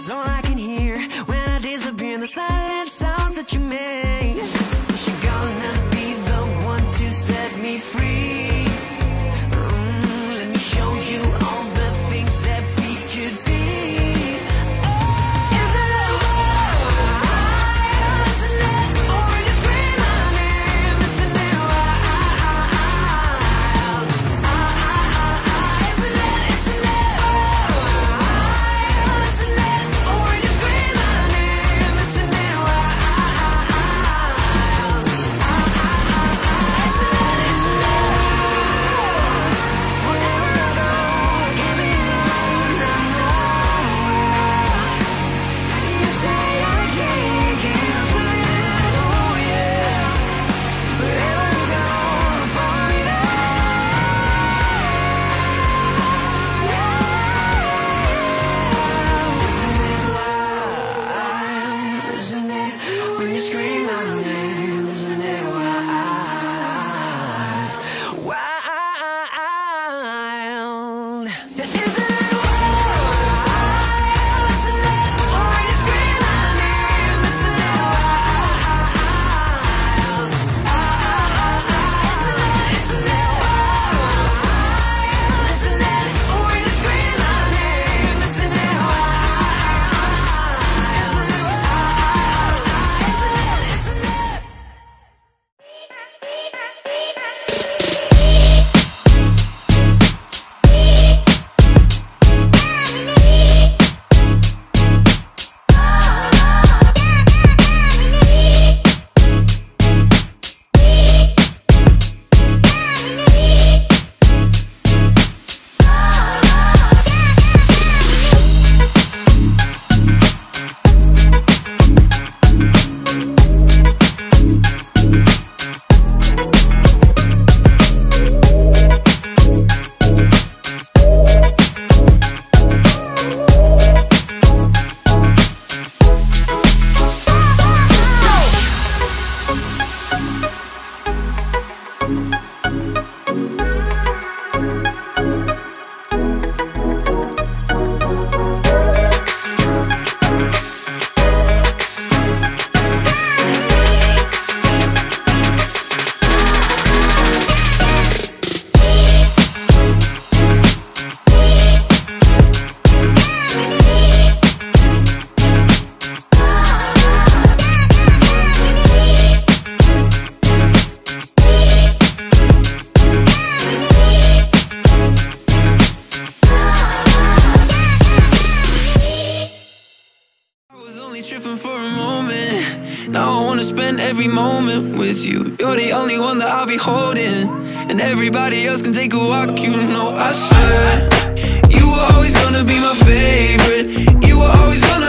is all I can hear when I disappear in the silent sounds that you make. You're gonna be the one to set me free. Let me show you all the things that we could be. Is it wild? Isn't it? Or you scream my name? Isn't it wild? Isn't it? Isn't it wild? Isn't it? Or you scream my name? Isn't it wild? Isn't it? Isn't it? Whenever I go, give me alone, I know. You say I can't split, oh yeah. Wherever you go, follow me there. Isn't it wild? Isn't it? When you scream my name, isn't it wild? Wild. Isn't it wild? Isn't it? When you scream my name, isn't it wild? Isn't it? Isn't it wild? Isn't it? When you scream my name, isn't it wild? Isn't it wild? Isn't it? Isn't it? I was only tripping for a moment. Now I wanna spend every moment with you. You're the only one that I'll be holding, and everybody else can take a walk, you know. I swear, you were always gonna be my favorite. You were always gonna